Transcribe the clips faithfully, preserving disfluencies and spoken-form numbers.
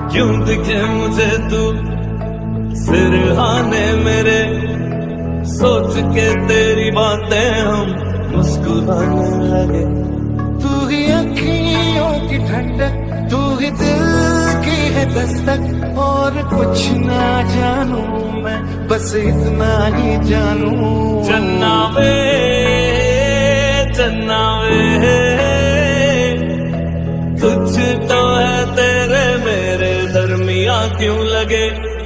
क्यों दिखे मुझे तू सिरहाने मेरे, सोच के तेरी बातें हम मुस्कुराने लगे। तू ही अखियों की ठंडक, तू ही दिल की है दस्तक, और कुछ ना जानू मैं, बस इतना ही जानू। चन्ना वे चन्ना वे, कुछ तो है तेरे मेरे दरमिया क्यों लगे।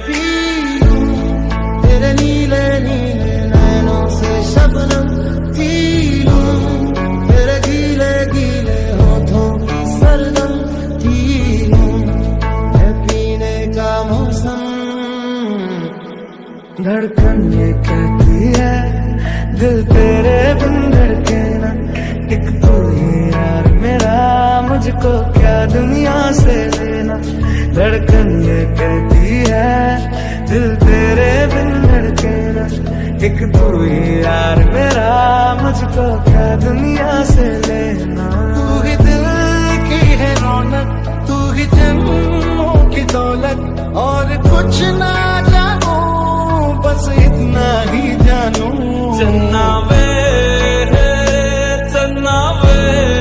तेरे नीले नीले नैनों से शबनम पी लूं, तेरे गीले गीले होठों की सरगम पी लूं, है पीने का मौसम। धड़कन ये कहती है दिल तेरे बिन धड़के ना, एक तू ही यार मेरा, मुझको क्या दुनिया से लेना। धड़कन ये कहती है दिल तेरे बिन धड़के ना, एक तू ही यार मेरा, मुझको क्या दुनिया से लेना। तू ही दिल की है रौनक, तू ही जन्मों की दौलत, और कुछ ना जानू बस इतना ही जानू। चन्ना वे चन्ना वे,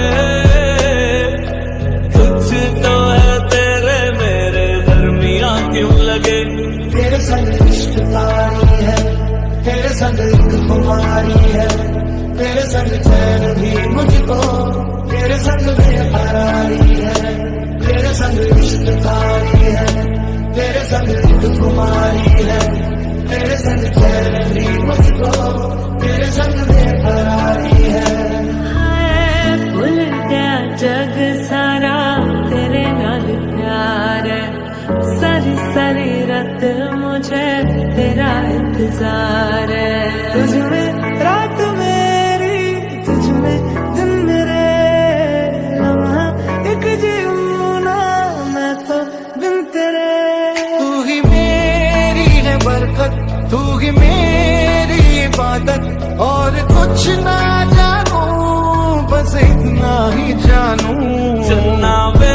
कुछ तो है तेरे मेरे दरमिया क्यों लगे। तेरे संग इश्क तारी है, तेरे संग एक खुमारी है, तेरे संग चैन भी मुझको, तेरे संग बेकरारी है। तेरे संग इश्क तारी है, तेरे संग एक खुमारी है, तेरे संग चैन भी मुझको, तेरे संग बेकरारी है। हाय भूल गया जग सारा, तेरे नाल प्यार है, सारी सारी रात मुझे तेरा इंतजार है। तुझ में रात मेरी, तुझ में दिन मेरे, लम्हा एक जीऊं ना मैं तो बिन तेरे। तू ही मेरी है बरकत, तू ही मेरी इबादत, और कुछ ना जानू बस इतना ही जानू। चन्ना वे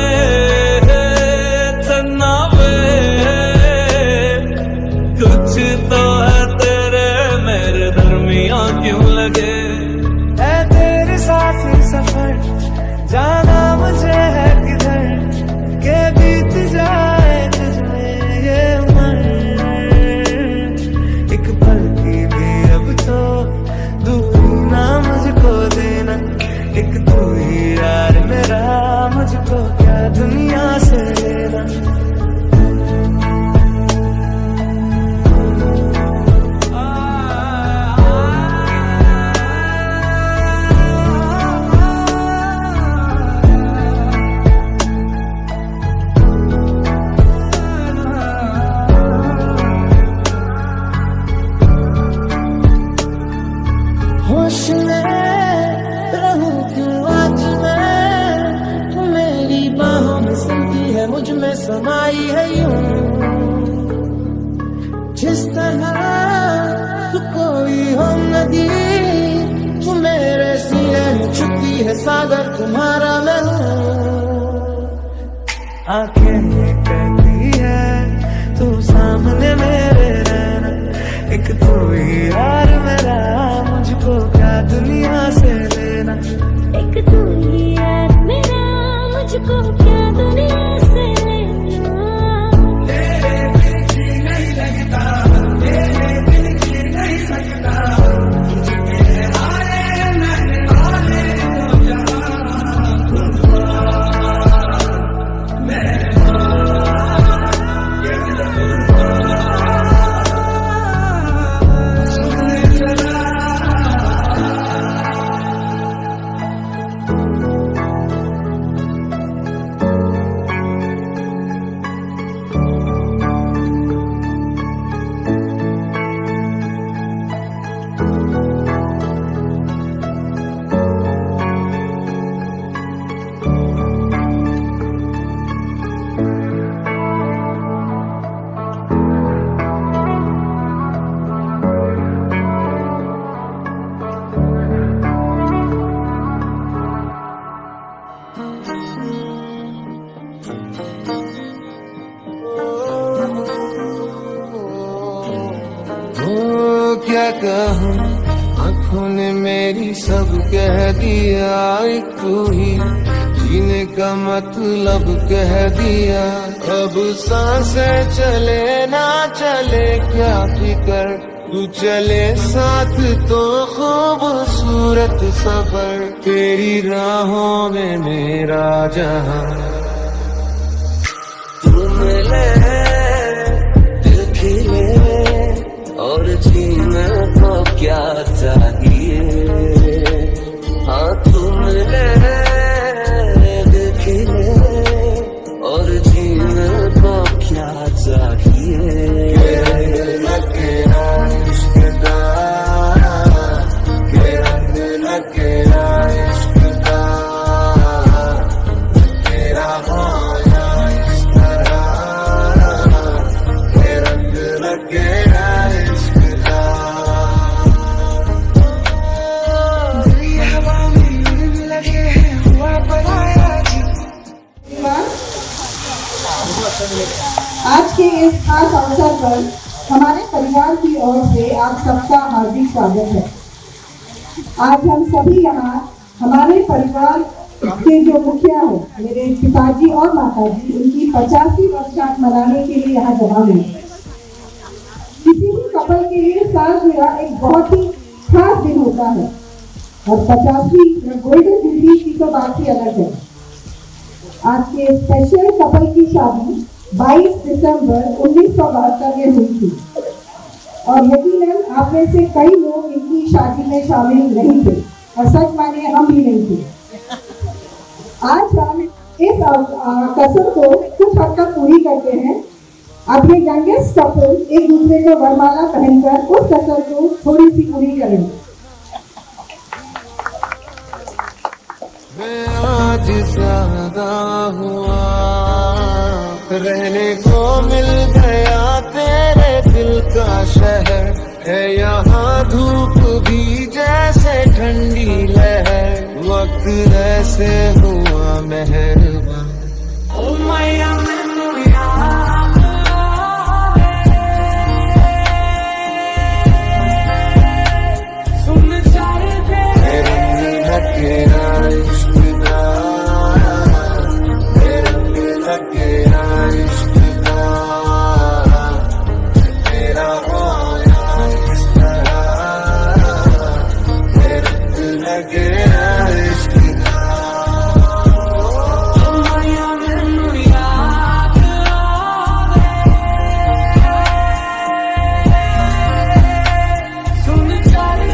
चन्ना वे, कुछ तो है तेरे मेरे दरमिया क्यों लगे। है तेरे साथ सफर, जाना मुझे है किधर, के बीत जाए तुझमें ये उम्र, एक पल की भी अब तो दूर ना मुझको देना, एक तू ही यार मेरा, मुझको क्या दुनिया से लेना। होश में रहूं क्यों आज मैं, तू मेरी बाहों में सुनती है, मुझ में समाई है यूं, जिस तरह तू कोई हो नदी, तू मेरे सीने में छुपी है सागर, तुम्हारा मैं हूँ। आंखें ये कहती है तू सामने मेरे रहना, एक तू ही यार मेरा, मुझको क्या दुनिया से लेना। एक तू ही यार मेरा, मुझको क्या दुनिया से लेना। तेरे बिन जी नहीं लगता, तेरे बिन जी नहीं सकता, तुझके हारे मैंने हारे तो जहां, मेरे कहूँ, आँखों ने मेरी सब कह दिया, एक तू ही जीने का मतलब कह दिया। अब सांसें चले ना चले क्या फिकर, तू चले साथ तो खूबसूरत सफर, तेरी राहों में मेरा जहां। तुम ले दिल खिले और जीने को क्या चाहिए, हाँ तुम ले दिल खिले और जीने को क्या चाहिए। आज के इस खास अवसर पर हमारे परिवार की ओर से आप सबका हार्दिक स्वागत है। आज हम सभी यहाँ हमारे परिवार के जो मुखिया हो, मेरे पिताजी और माताजी, उनकी पचासवीं वर्षगांठ मनाने के लिए यहाँ जमा हुए। किसी भी कपल के लिए सालगिरह एक बहुत ही खास दिन होता है और पचासवीं गोल्डन जुबली की तो बात ही अलग है। आज के स्पेशल कपल की शादी बाईस दिसंबर उन्नीस सौ बहत्तर में हुई थी और यकीनन आप में से कई लोग इनकी शादी में शामिल नहीं थे और सच माने हम भी नहीं थे। आज हम इस कसर को कुछ हद तक पूरी करते हैं। अब ये यंगेस्ट कपल एक दूसरे को वरमाला पहनकर उस कसर को थोड़ी सी पूरी करेंगे। मैं आज ज्यादा हुआ, रहने को मिल गया तेरे दिल का शहर, है यहाँ धूप भी जैसे ठंडी लहर, वक्त ऐसे हुआ मेहरबान। ओ मैया मैनू याद सुन चाहे रंग लगे इश्क का, रंग लगे इश्क का, तेरा होया इस तरह, रंग लगे इश्क का। मैया मैनू याद सुन चाहे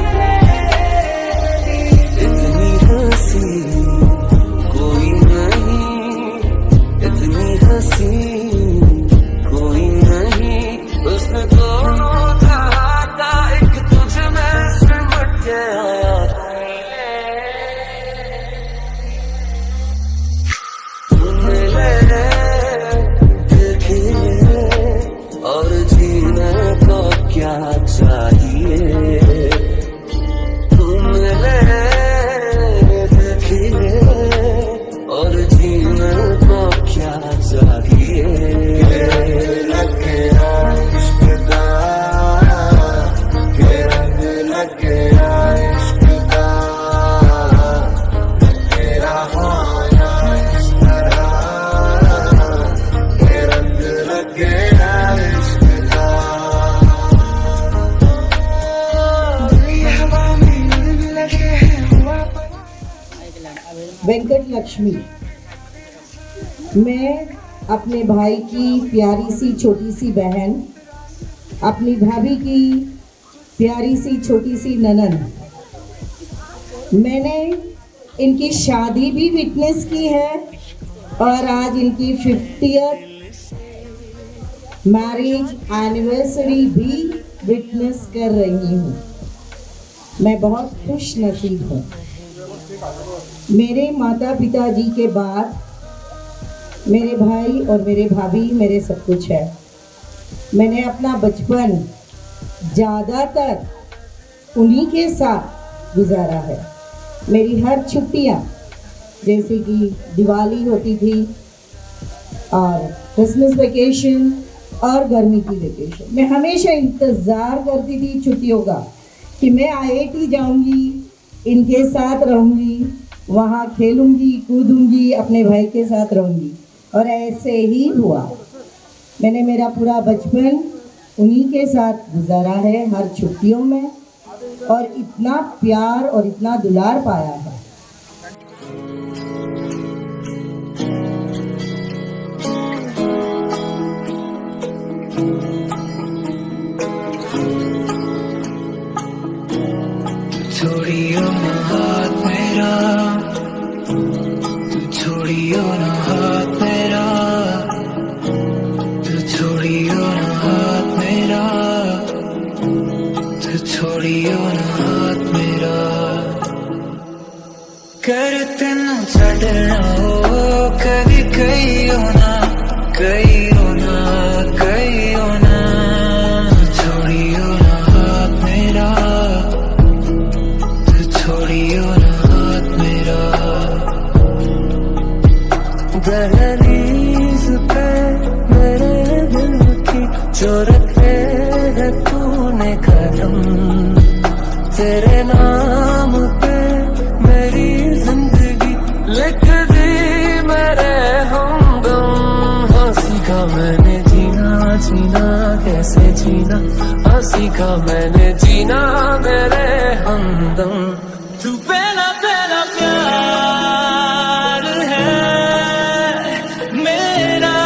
इतनी हंसी कोई नहीं, इतनी हंसी कोई नहीं, उसने दोनों था एक तुझ में सिमट के आया। तुम ले दिल खिले और जीने को क्या चाहिए, तुम ले दिल खिले और जीने को क्या चाहिए। लगे इश्क का, रंग लगे इश्क का, तेरा होया इस तरह, रंग लगे इश्क का। हवा में लगे हुआ वेंकट लक्ष्मी, मैं अपने भाई की प्यारी सी छोटी सी बहन, अपनी भाभी की प्यारी सी छोटी सी ननद, मैंने इनकी शादी भी विटनेस की है और आज इनकी फिफ्टियथ मैरिज एनिवर्सरी भी विटनेस कर रही हूँ। मैं बहुत खुश नसीब हूँ। मेरे माता पिता जी के बाद मेरे भाई और मेरे भाभी मेरे सब कुछ है। मैंने अपना बचपन ज़्यादातर उन्हीं के साथ गुजारा है। मेरी हर छुट्टियाँ, जैसे कि दिवाली होती थी और क्रिसमस वेकेशन और गर्मी की वेकेशन, मैं हमेशा इंतज़ार करती थी छुट्टियों का कि मैं आई आई टी जाऊंगी, इनके साथ रहूंगी, वहाँ खेलूंगी कूदूंगी, अपने भाई के साथ रहूंगी। और ऐसे ही हुआ। मैंने मेरा पूरा बचपन उन्हीं के साथ गुजारा है, हर छुट्टियों में, और इतना प्यार और इतना दुलार पाया है। छोड़ियो ना हाथ मेरा, तू छोड़ियो ना हाथ मेरा, तू छोड़ियो ना हाथ मेरा, तू छोड़ियो ना हाथ मेरा। कर तेनू छड़ना हो कभी कहियो ना, कहियो ना, कहियो ना, छोड़ियो ना हाथ मेरा, छोड़ियो ना हाथ मेरा। दहलीज पे मेरे दिल की जो रखे है तूने कदम, तेरे नाम पे मेरी जिंदगी लिख दी मेरे हमदम। हाँ सीखा मैंने जीना, जीना कैसे जीना, हाँ सीखा मैंने जीना मेरे हमदम। तू पहला पहला प्यार है मेरा,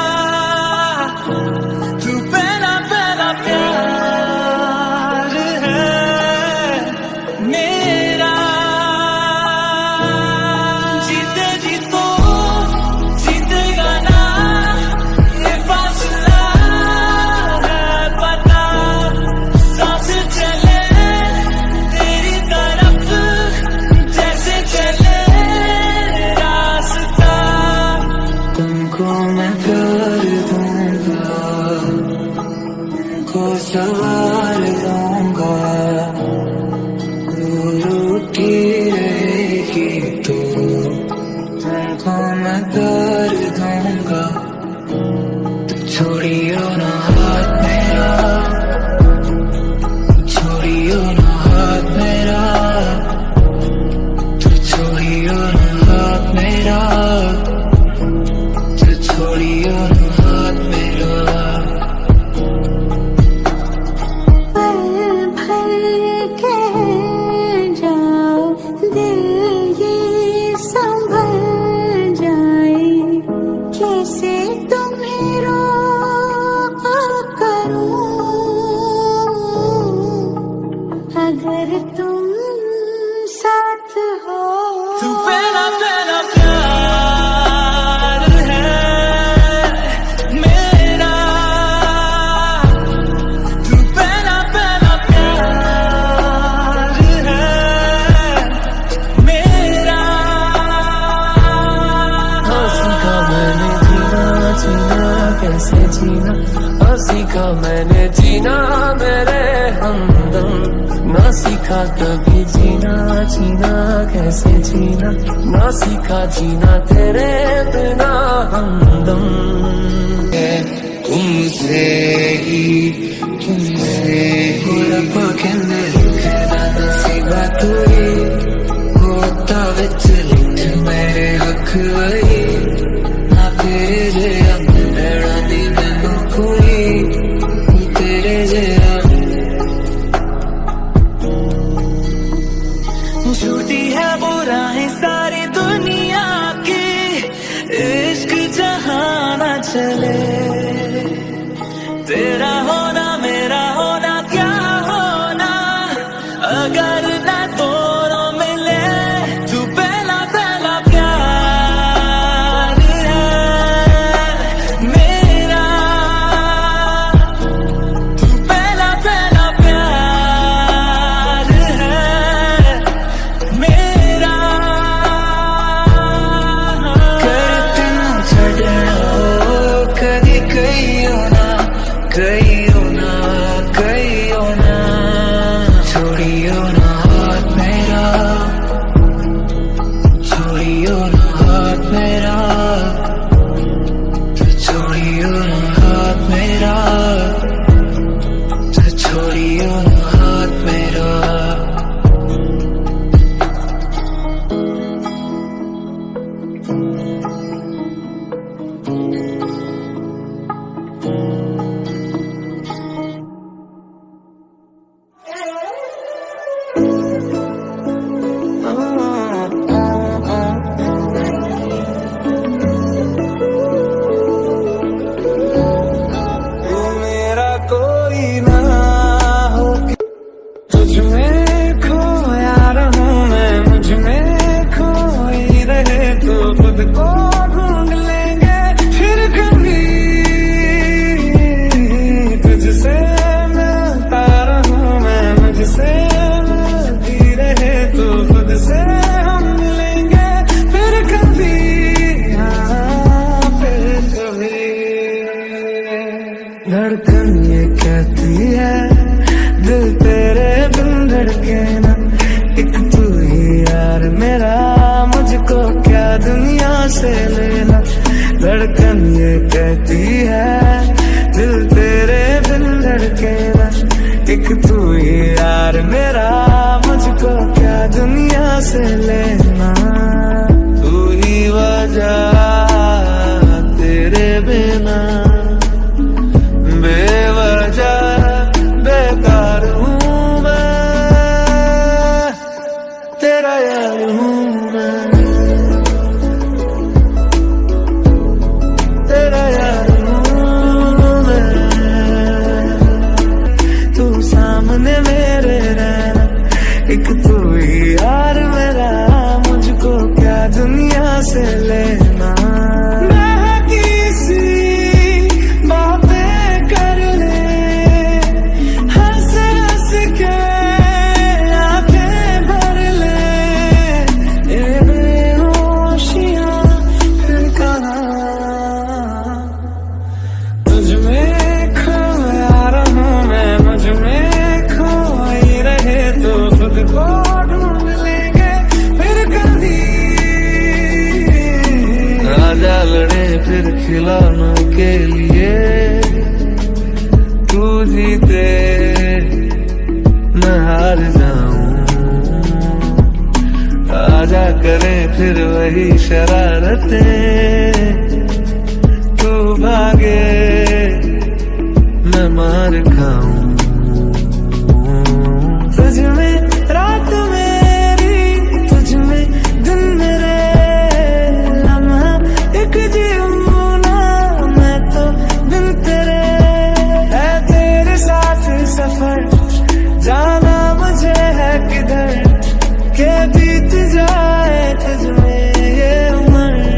तू पहला पहला प्यार है मेरा। जीते जी तो जीतेगा ना, ये फासला है पता, सांस चले तेरी तरफ जैसे चले रास्ता। तुमको मैं प्यार दूंगा, तुमको सवार दूंगा, रूठी रहेगी तो तुमको मैं प्यार दूंगा। तो छोड़ियो ना हाथ मेरा, छोड़ियो ना हाथ मेरा, तो छोड़ियो ना हाथ मेरा, तो छोड़ियो ना हाथ मेरा। पल भर के जाओ दिल ये संभल जाए, कैसे तुम्हें रोका करूं अगर तुम साथ हो। तू पहला पहला प्यार है मेरा, तू पहला पहला प्यार है मेरा। हाँ सीखा मैंने जीना, जीना कैसे जीना, हाँ सीखा मैंने जीना मेरे हमदम। ना सीखा कभी जीना, जीना कैसे जीना, ना सीखा जीना तेरे बिना हमदम। तुमसे ही तुमसे ही रब्बा कहने लिखना नसीबा तू ही, होता विच लिख मेरे हक वही, ना तेरे जया मिलना दी मैनू कोई, तेरे जया। झूठी है वो राहें सारी दुनिया की, इश्क जहाँ न चले, तेरा होना मेरा होना क्या होना अगर न दोनों मिले। तू पहला पहला प्यार है मेरा, तू पहला पहला प्यार है मेरा। कर तेनू छड़ना हो कदी कहियो ना, कहियो ना, कहियो ना, छोड़ियो ना हाथ मेरा, छोड़ियो ना हाथ मेरा, तो छोड़ियो ना हाथ मेरा, तो छोड़ियो ना हाथ मेरा। धड़कन ये कहती है दिल तेरे बिन धड़के ना, एक तू ही यार मेरा मुझको क्या दुनिया से लेना। धड़कन ये कहती है दिल तेरे बिन धड़के ना, एक तू ही यार मेरा मुझको क्या दुनिया से लेना। तू ही वजह तेरे बिना बेवजह बेकार हूँ मैं, तेरा यार हूँ मैं, तेरा यार हूँ मैं। तू सामने मेरे रहना, एक तू ही यार मेरा मुझको क्या दुनिया से लेना। फिर खिलाने के लिए तू जीते मैं हार जाऊं, आजा करें फिर वही शरारतें, तू भागे मैं मार खाऊं। तुझ में रात मेरी, तुझ में दिन मेरे, लम्हा एक जीवन सफर जाना मुझे है किधर के बीत जाए तुझ में ये उम्र।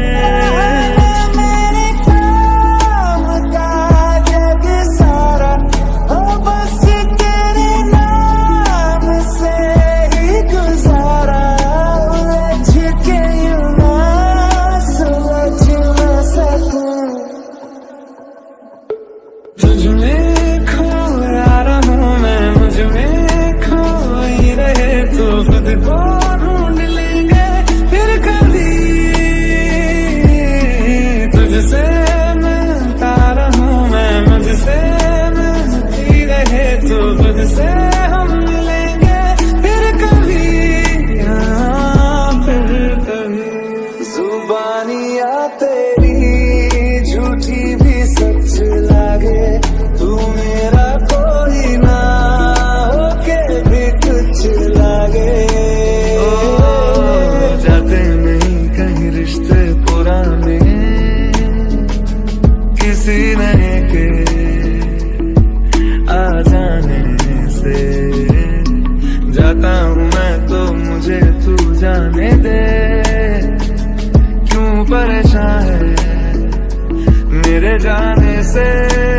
मेरे काम का जग सारा हो बस तेरे नाम से ही गुजारा, उलझ के यूं ना सुलझ ना सकूं तुझ में। तो खुद को ढूंढ लेंगे फिर कभी, तुझसे मिलता रहूं मैं, मुझसे मिलती रहे तो खुद से हम मिलेंगे फिर कभी, हाँ फिर कभी। जुबानियाँ तेरी झूठी भी सच लागे, तू मेरा कोई ना होके भी कुछ लागे। जाते नहीं कहीं रिश्ते पुराने किसी नए के आ जाने से, जाता हूँ मैं तो मुझे तू जाने दे, क्यों परेशान है मेरे जाने से।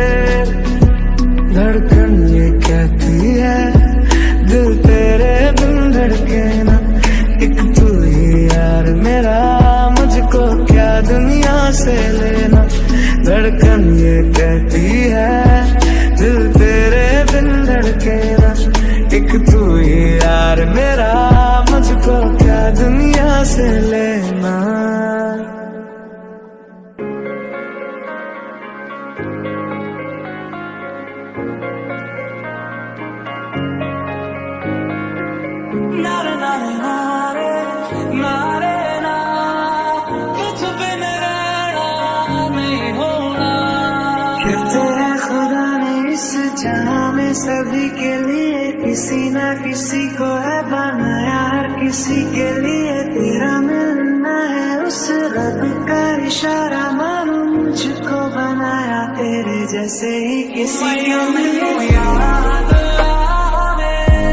धड़कन ये कहती है दिल तेरे बिन धड़के ना, एक तू ही यार मेरा मुझको क्या दुनिया से लेना। धड़कन ये कहती है दिल तेरे बिन धड़के ना, एक तू ही यार मेरा मुझको क्या दुनिया से लेना। नारे नारे नारे नारे ना खुदा ने इस जहां में सभी के लिए किसी ना किसी को है बनाया, हर किसी के लिए तेरा मिलना है उस रब का इशारा, मानो मुझको बनाया तेरे जैसे ही किसी को मिले याद आवे।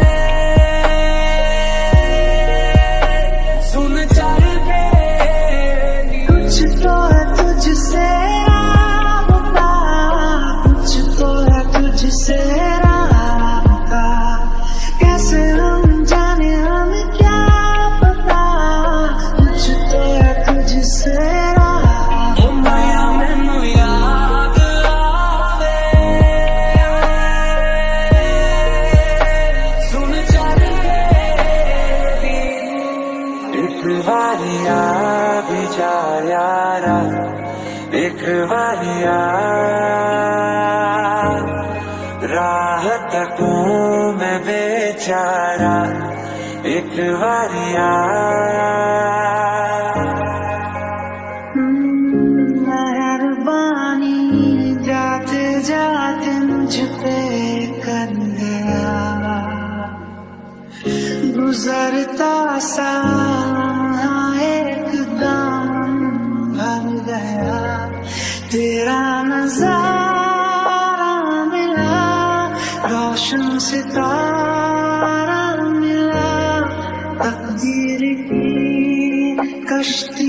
सुन चल के कुछ तो है तुझसे राबता, कुछ तो है तुझसे राबता, कैसे हम जाने हमें क्या पता, कुछ तो है तुझसे राबता। माया मैनू याद आवे, सुन चल के एक बारी आ भी जा यारा, एक बारी आ राह तकूं मैं बेचारा, एक बारी आ मेहरबानी जाते जाते मुझ पे कर गया, गुजरता सा एकदम भर गया, तेरा नजारा मिला, रोशन सितारा मिला, तकदीर की कश्ती